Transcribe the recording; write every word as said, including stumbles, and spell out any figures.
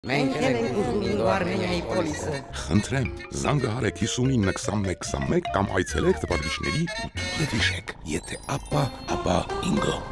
Մենք էլ ենք ուզում ինգո Արմենիայի պոլիսը։ Խնդրեմ, զանգահարեք հիսունինը քսանմեկ քսանմեկ կամ այցելեք տպագրիչների ու թույլը հիշեք, եթե ապա, ապա ինգո։